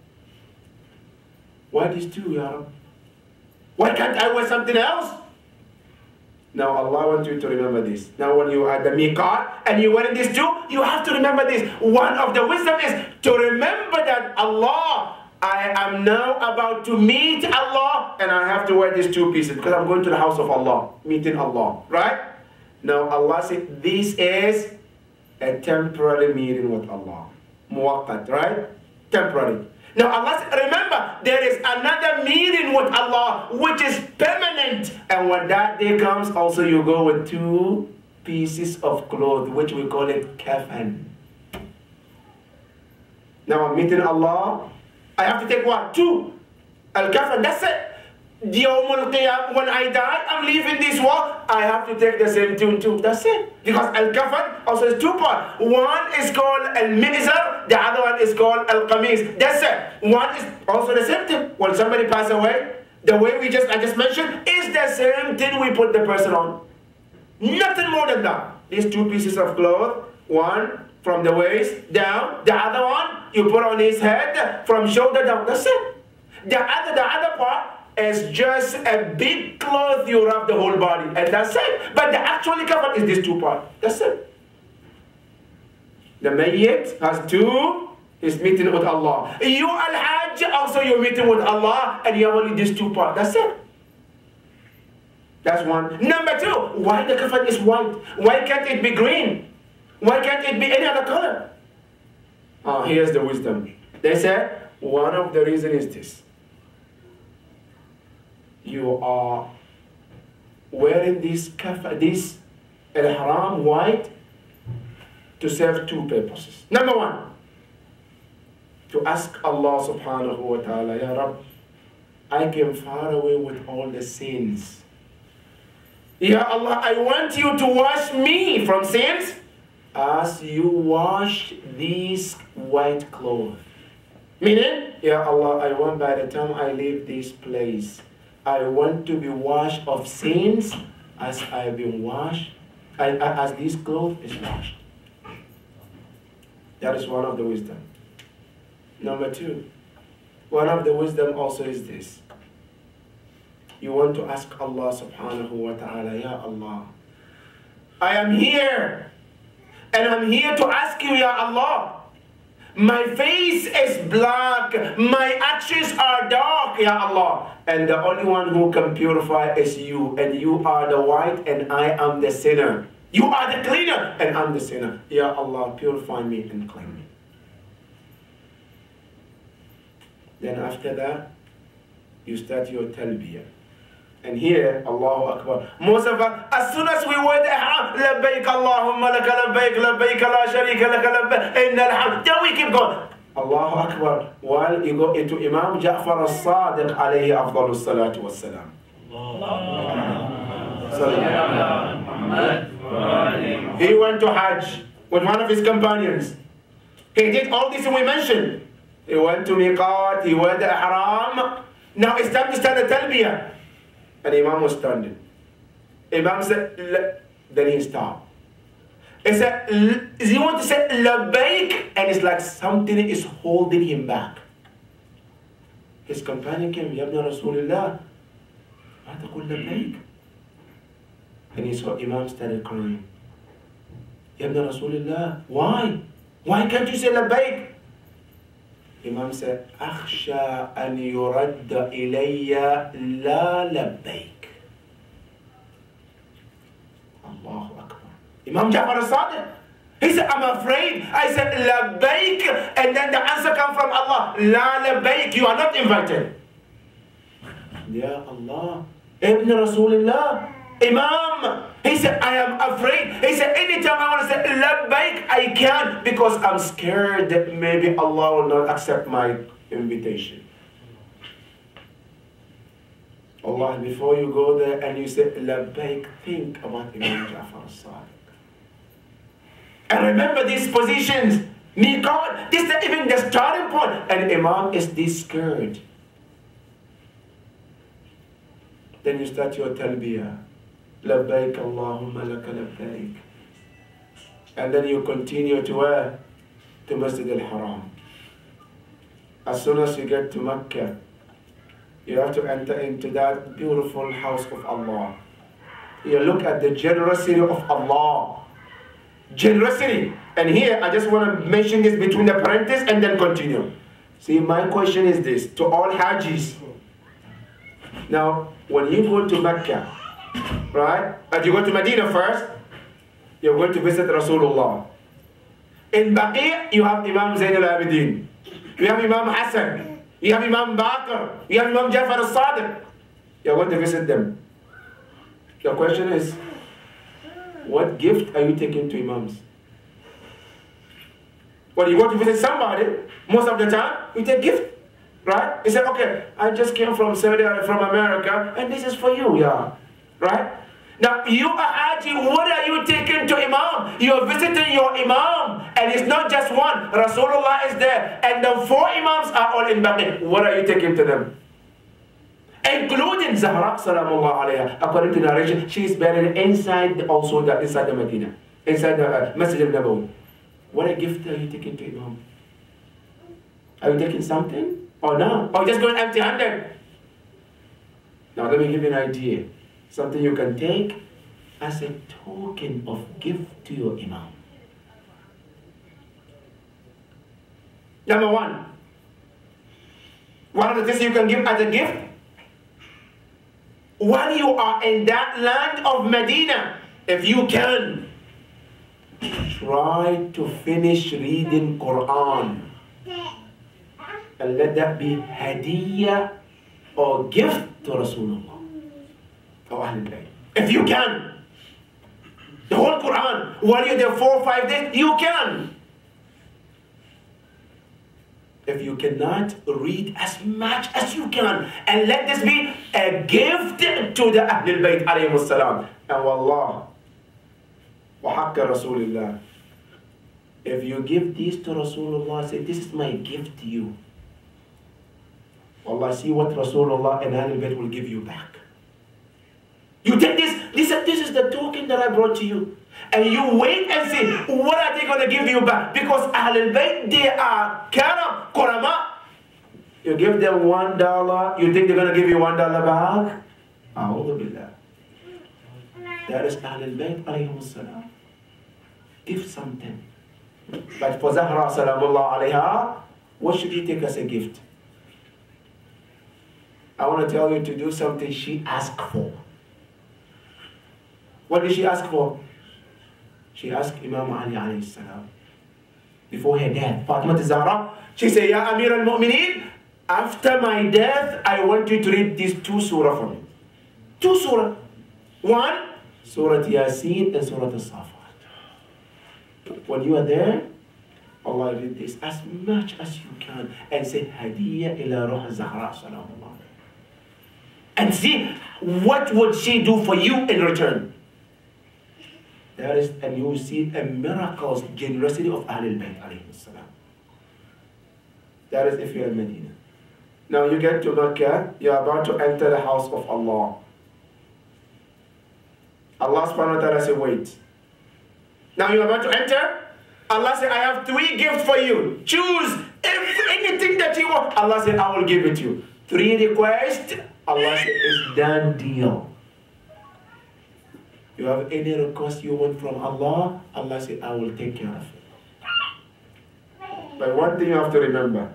Why these 2, Ya Rab? Why can't I wear something else? Now, Allah wants you to remember this. Now, when you are at the miqat and you're wearing these 2, you have to remember this. One of the wisdom is to remember that Allah, I am now about to meet Allah and I have to wear these 2 pieces because I'm going to the house of Allah, meeting Allah, right? Now, Allah said this is a temporary meeting with Allah. Muwaqqat, right? Temporary. Now Allah said, remember, there is another meeting with Allah which is permanent. And when that day comes, also you go with 2 pieces of cloth, which we call it kafan. Now I'm meeting Allah. I have to take what? 2. Al-kafan, that's it. Yawmul Qiyam, when I die, I'm leaving this world, I have to take the same 2. That's it. Because Al-Kafan also is 2 parts. One is called Al-Mizar, the other one is called Al-Qamis. That's it. One is also the same thing. When somebody passes away, the way I just mentioned, is the same thing we put the person on. Nothing more than that. These 2 pieces of cloth, one from the waist down, the other one you put on his head from shoulder down. That's it. The other part is just a big cloth you wrap the whole body, and that's it. But the actually covered is this 2 parts. That's it. The Mayyit has 2, he's meeting with Allah. You Al-Hajj, also you're meeting with Allah, and you have only these 2 parts. That's it. That's one. Number 2, why the kafan is white? Why can't it be green? Why can't it be any other color? Here's the wisdom. They said, one of the reasons is this. You are wearing this al-haram white to serve 2 purposes. Number 1, to ask Allah subhanahu wa ta'ala, Ya Rab, I came far away with all the sins. Ya Allah, I want you to wash me from sins as you wash these white clothes. Meaning, Ya Allah, I want by the time I leave this place, I want to be washed of sins as I've been washed, as this cloth is washed. That is one of the wisdom. Number 2, one of the wisdom also is this. You want to ask Allah subhanahu wa ta'ala, Ya Allah, I am here, and I'm here to ask you, Ya Allah, my face is black, my actions are dark, Ya Allah. And the only one who can purify is you. And you are the white and I am the sinner. You are the cleaner and I'm the sinner. Ya Allah, purify me and clean me. Then after that, you start your talbiyah. And here, Allahu Akbar. Most of us, as soon as we wear the ihram, labbaik Allahumma laka labbaik, labbaik la sharika laka labbaik, innal hamd. Then we keep going. Allahu Akbar. While you go into Imam Ja'far as-Sadiq alayhi afdalu salatu wassalam. He went to Hajj with one of his companions. He did all this we mentioned. He went to Miqat, he wore the ihram. Now it's time to start the talbiyah. And Imam was standing. Imam said, then he stopped. He said, he want to say labbaik, and it's like something is holding him back. His companion came, Ya ibn Rasulullah, ma taqul labbaik? And he saw Imam started crying. Ya ibn Rasulullah, why? Why can't you say labbaik? Imam said, أخشى أن يرد إلي لا لبيك. Allahu Akbar. Imam Ja'far as-Sadiq, he said, I'm afraid. I said, labbaik, and then the answer comes from Allah, la labbaik, you are not invited. Ya Allah, Ibn Rasulullah, Imam, he said, I am afraid. He said, anytime I want to say labbaik, I can't because I'm scared that maybe Allah will not accept my invitation. Allah, before you go there and you say labbaik, think about Imam Ja'far as-Sadiq. And remember these positions. Miqat, this is even the starting point. And Imam is this scared. Then you start your talbiyah. Labbaik Allahumma laka labbaik. And then you continue to where? To Masjid al-Haram. As soon as you get to Mecca, you have to enter into that beautiful house of Allah. You look at the generosity of Allah. Generosity. And here, I just want to mention this between the parentheses and then continue. See, my question is this, to all Hajis. Now, when you go to Mecca, right, and you go to Medina first, you're going to visit Rasulullah. In Baqi', you have Imam Zain al-Abidin. You have Imam Hassan. You have Imam Bakr. You have Imam Ja'far al-Sadiq. You're going to visit them. The question is, what gift are you taking to Imams? When you go to visit somebody, most of the time, you take gift. Right? You say, okay, I just came from Saudi Arabia, from America, and this is for you, yeah. Right? Now, you are Haji, what are you taking to Imam? You are visiting your Imam, and it's not just one. Rasulullah is there, and the 4 Imams are all in Baqi'. What are you taking to them? Including Zahra, salamullah alayha. According to narration, she is buried inside inside the Medina, inside the Masjid al-Nabawi. What a gift are you taking to Imam? Are you taking something? Or no? Or just going empty-handed? Now let me give you an idea. Something you can take as a token of gift to your Imam. Number 1. One of the things you can give as a gift. While you are in that land of Medina, if you can, try to finish reading Quran. And let that be hadiyah or gift to Rasulullah or Ahlul Bayt. If you can. The whole Quran, while you're there 4 or 5 days, you can. If you cannot, read as much as you can. And let this be a gift to the Ahlul Bayt alayhimus salam. And wallah, wa haqqa Rasulullah. If you give this to Rasulullah, say, this is my gift to you. Allah, see what Rasulullah and Ahlul Bayt will give you back. You take this is the token that I brought to you. And you wait and see, what are they going to give you back? Because Ahlul Bayt, they are karam, kurama. You give them $1, you think they're going to give you $1 back? A'udhu billah. That is Ahlul Bayt alayhimus salam. Give something. But for Zahra salamullah alayha, what should you take as a gift? I want to tell you to do something she asked for. What did she ask for? She asked Imam Ali alayhi salam. Before her death, Fatima Zahra, she said, Ya Amir al-Mu'mineen, after my death, I want you to read these 2 surah for me. 2 surah. 1, Surah Yasin and Surah As-Safat. When you are there, Allah read this as much as you can and say, Hadiyya ila Ruh Zahra salamullah. And see, what would she do for you in return? That is, and you will see a miraculous generosity of Ahlul Bayt alayhi salam. That is if you're in Medina. Now you get to Mecca, you're about to enter the house of Allah. Allah subhanahu wa ta'ala said, wait. Now you're about to enter. Allah said, I have 3 gifts for you. Choose anything that you want. Allah said, I will give it to you. 3 requests. Allah said, it's done deal. You have any request you want from Allah? Allah said, I will take care of it. But one thing you have to remember.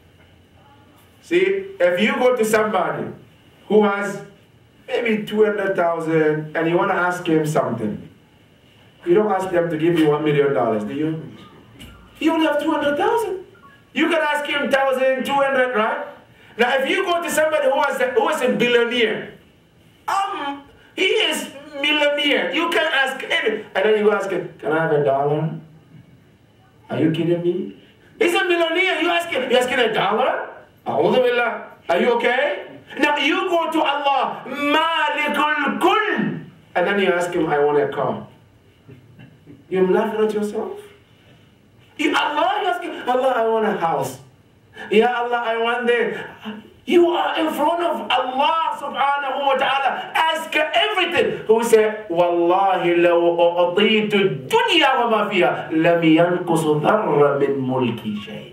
See, if you go to somebody who has maybe 200,000 and you want to ask him something, you don't ask them to give you $1 million, do you? You only have 200,000. You can ask him 1,000, 200, right? Now, if you go to somebody who is a billionaire, He is millionaire. You can ask him. And then you go ask him, can I have $1? Are you kidding me? He's a millionaire. You asking $1? A'udhu billah. Are you okay? Now you go to Allah, Malikul Kull, and then you ask him, I want a car. You're laughing at yourself. You ask him, Allah, I want a house. Ya Allah, I want this. You are in front of Allah subhanahu wa ta'ala. Ask everything. Who said, Wallahi law u'atitu dunya wa ma fiha lam yanqus dharra min mulki shay.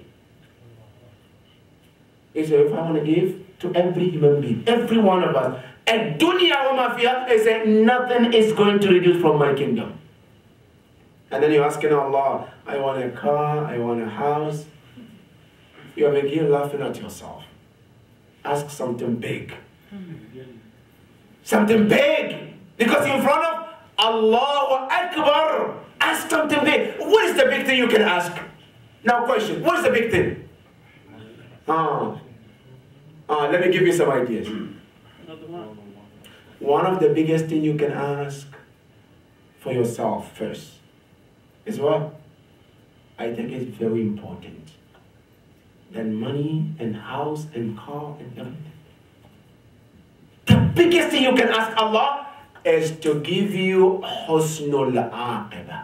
He said, if I want to give to every human being, every one of us, and dunya wa ma fiha, he said, nothing is going to reduce from my kingdom. And then you're asking Allah, I want a car, I want a house. You're making laughing at yourself. Ask something big. Something big. Because you're in front of Allahu Akbar. Ask something big. What is the big thing you can ask? Now question, what is the big thing? Let me give you some ideas. One of the biggest things you can ask for yourself first is what? I think it's very important. Than money and house and car and everything. The biggest thing you can ask Allah is to give you husnul aqibah.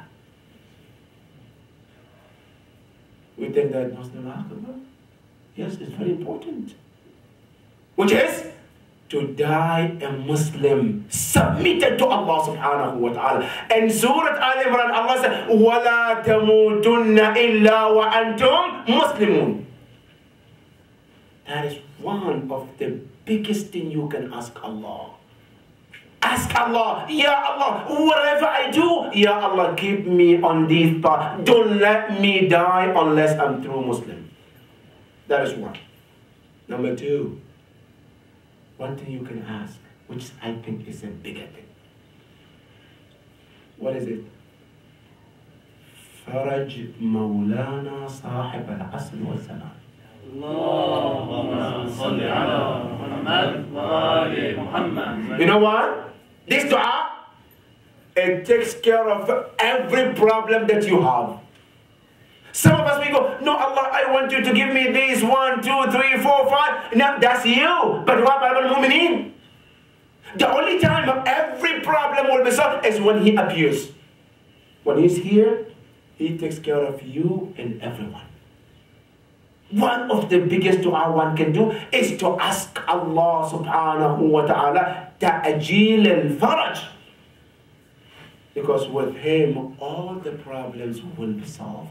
We think that husnul aqibah? Yes, it's very important. Which is to die a Muslim, submitted to Allah subhanahu wa ta'ala. And Surah Al-Imran, Allah said, وَلَا تَمُوتُنَّ إِلَّا وَأَنْتُمْ مُسْلِمُونَ. That is one of the biggest thing you can ask Allah. Ask Allah, Ya Allah, whatever I do, Ya Allah, keep me on this path. Don't let me die unless I'm true Muslim. That is one. Number two, one thing you can ask, which I think is a bigger thing. What is it? Faraj Maulana Sahib al-Asr wa Salam. You know what? This dua, it takes care of every problem that you have. Some of us, we go, no, Allah, I want you to give me this 1, 2, 3, 4, 5. No, that's you. But what about al-Mu'mineen? The only time every problem will be solved is when He appears. When He's here, He takes care of you and everyone. One of the biggest dua one can do is to ask Allah subhanahu wa ta'ala ta'ajil al-faraj. Because with Him, all the problems will be solved.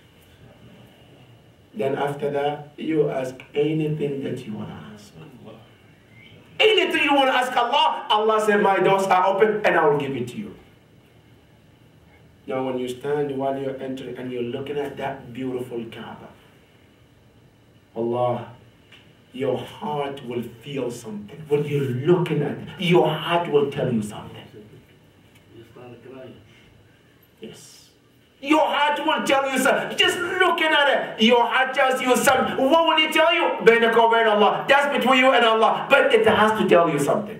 Then after that, you ask anything that you want to ask. Anything you want to ask Allah, Allah said, my doors are open and I will give it to you. Now when you stand while you're entering and you're looking at that beautiful Kaaba, Allah, your heart will feel something. When you're looking at it, your heart will tell you something. Yes. Your heart will tell you something. Just looking at it, your heart tells you something. What will it tell you? Bainaka wa bain Allah. That's between you and Allah. But it has to tell you something.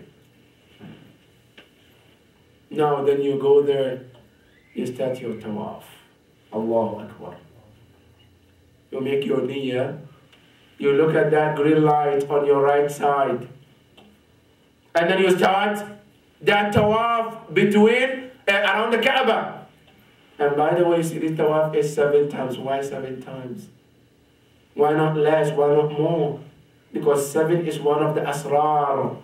Now then you go there, you start your tawaf. Allahu Akbar. You make your niyyah. You look at that green light on your right side. And then you start that tawaf between, around the Kaaba. And by the way, see, this tawaf is 7 times. Why 7 times? Why not less? Why not more? Because 7 is one of the asrar.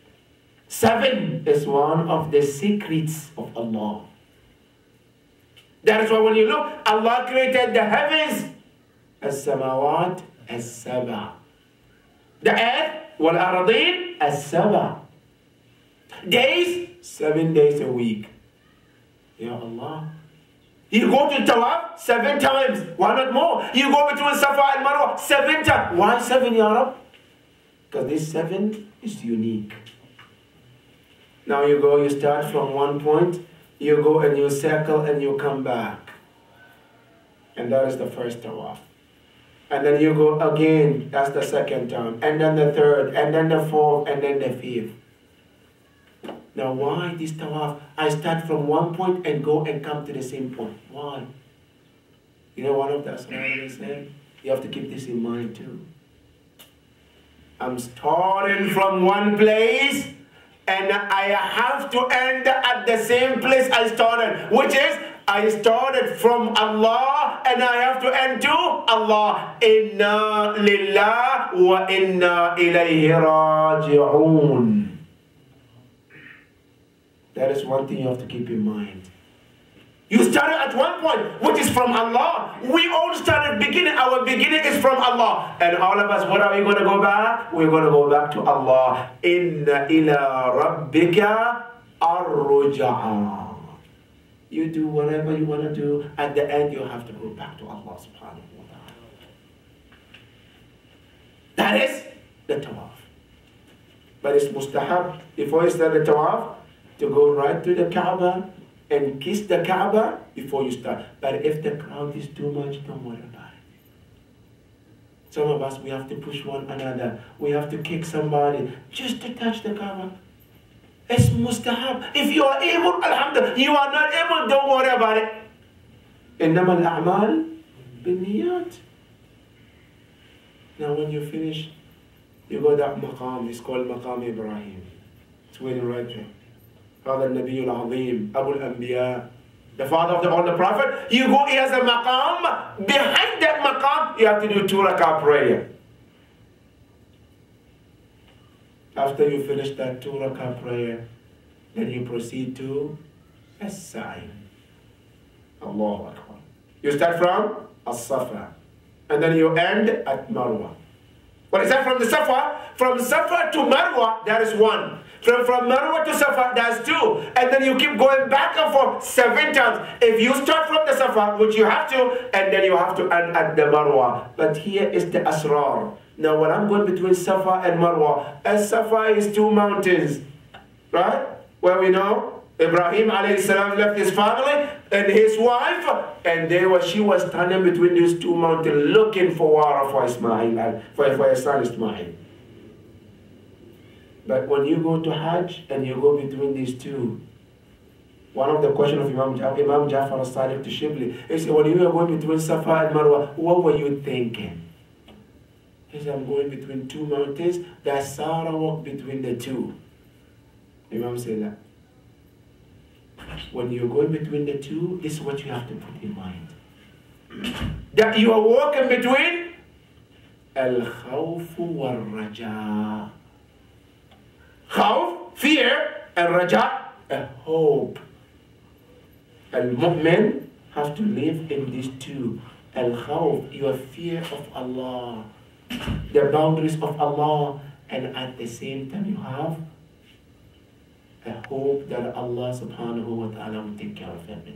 7 is one of the secrets of Allah. That is why when you look, Allah created the heavens. As-samawat as-saba. The earth, wal-aradin as-saba. Days, 7 days a week. Ya Allah. You go to Tawaf 7 times. Why not more? You go between Safa and Marwa 7 times. Why 7, Ya Rab? Because this 7 is unique. Now you go, you start from one point, you go and you circle and you come back. And that is the first Tawaf. And then you go again, that's the second time. And then the third, and then the fourth, and then the fifth. Now why this tawaf? I start from one point and go and come to the same point. Why? You know, one of the Astronomers said, you have to keep this in mind too. I'm starting from one place and I have to end at the same place I started, which is I started from Allah and I have to end to Allah. Inna lillah wa inna ilayhi raji'un. That is one thing you have to keep in mind. You started at one point, which is from Allah. We all started beginning. Our beginning is from Allah. And all of us, what are we going to go back? We're going to go back to Allah. Inna ila rabbika ar-ruja'a. You do whatever you want to do. At the end, you have to go back to Allah subhanahu wa ta'ala. That is the tawaf. But it's mustahab, before you start the tawaf, to go right to the Kaaba and kiss the Kaaba before you start. But if the crowd is too much, don't worry about it. Some of us, we have to push one another. We have to kick somebody just to touch the Kaaba. It's mustahab. If you are able, alhamdulillah. You are not able, don't worry about it. إنما الأعمال بالنيات. Now when you finish, you go that maqam. It's called Maqam Ibrahim. It's waiting right there. هذا النبي العظيم أبو الأنبياء, the father of all the prophet. You go, he has a maqam. Behind that maqam, you have to do 2 rakah prayer. After you finish that 2 rakah prayer, then you proceed to as-sa'i. Allahu Akbar. You start from as-safa, and then you end at Marwa. What is that from the Safa? From Safa to Marwa, that is 1. From Marwa to Safa, that's 2. And then you keep going back and forth 7 times. If you start from the Safa, which you have to, and then you have to end at the Marwa. But here is the asrar. Now when I'm going between Safa and Marwa, as Safa is 2 mountains, right? Where we know Ibrahim alayhi salam left his family and his wife, and she was standing between these 2 mountains looking for water for Ismail, for his son Ismail. But when you go to Hajj and you go between these 2, one of the questions of Imam Jafar al-Sadiq to Shibli, he said, when you were going between Safa and Marwa, what were you thinking? He said, I'm going between 2 mountains, that Sarah walked between the 2. Imam said that. When you're going between the 2, this is what you have to put in mind. That you are walking between al-khawf wal-raja. Khawf, fear, and raja, a hope. Al-mu'min have to live in these 2. Al-khawf, your fear of Allah, the boundaries of Allah, and at the same time you have a hope that Allah subhanahu wa ta'ala will take care of everything.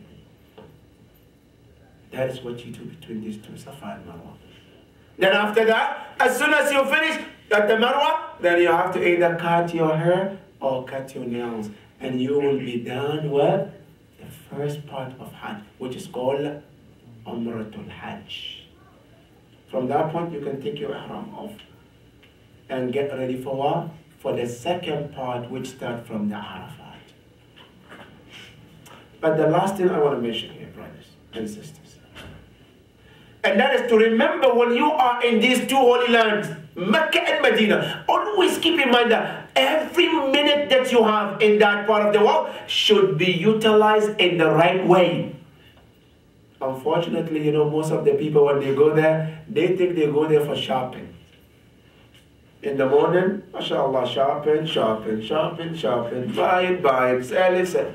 That is what you do between these 2, Safa and Marwa. Then after that, as soon as you finish at the Marwa, then you have to either cut your hair or cut your nails. And you will be done with the first part of Hajj, which is called Umratul Hajj. From that point, you can take your ihram off and get ready for what? For the second part, which starts from the Arafat. But the last thing I want to mention here, brothers and sisters, and that is to remember when you are in these 2 holy lands, Mecca and Medina, always keep in mind that every minute that you have in that part of the world should be utilized in the right way. Unfortunately, you know, most of the people, when they go there, they think they go there for shopping. In the morning, mashallah, shopping, buying, selling.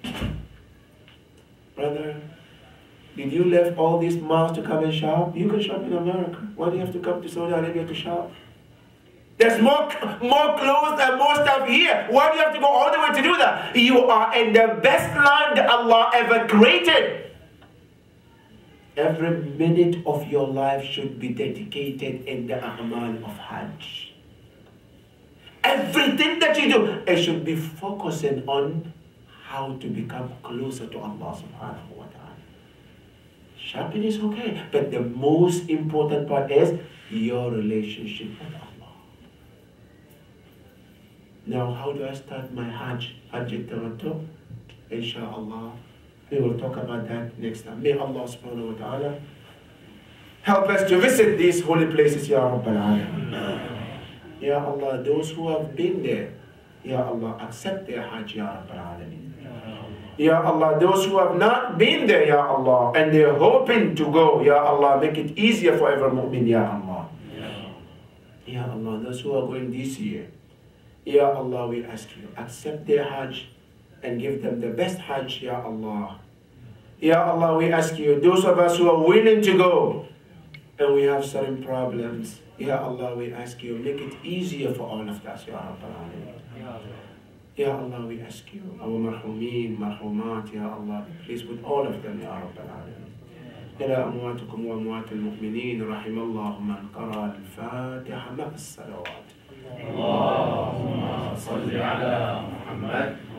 Brother, did you leave all these miles to come and shop? You can shop in America. Why do you have to come to Saudi Arabia to shop? There's more clothes and more stuff here. Why do you have to go all the way to do that? You are in the best land Allah ever created. Every minute of your life should be dedicated in the a'mal of Hajj. Everything that you do, it should be focusing on how to become closer to Allah subhanahu wa ta'ala. Shopping is okay, but the most important part is your relationship with Allah. Now, how do I start my Hajj al-Tamattu? Inshallah, we will talk about that next time. May Allah subhanahu wa ta'ala help us to visit these holy places, Ya Rabbal Alameen. Ya Allah, those who have been there, Ya Allah, accept their Hajj, Ya Rabbal Alameen. Ya Allah, those who have not been there, Ya Allah, and they're hoping to go, Ya Allah, make it easier for every mu'min, Ya Allah. Ya Allah, those who are going this year, Ya Allah, we ask you, accept their Hajj and give them the best Hajj, Ya Allah. Ya Allah, we ask you, those of us who are willing to go, and we have certain problems, Ya Allah, we ask you, make it easier for all of us, Ya Rabbal Alameen. Ya Allah, we ask you, our marhumeen, marhumat, Ya Allah, be pleased with all of them, Ya Rabbal Alameen. إلى أمواتكم وأموات المؤمنين رحم الله من قرأ الفاتحة مع الصلوات. اللهم صل على محمد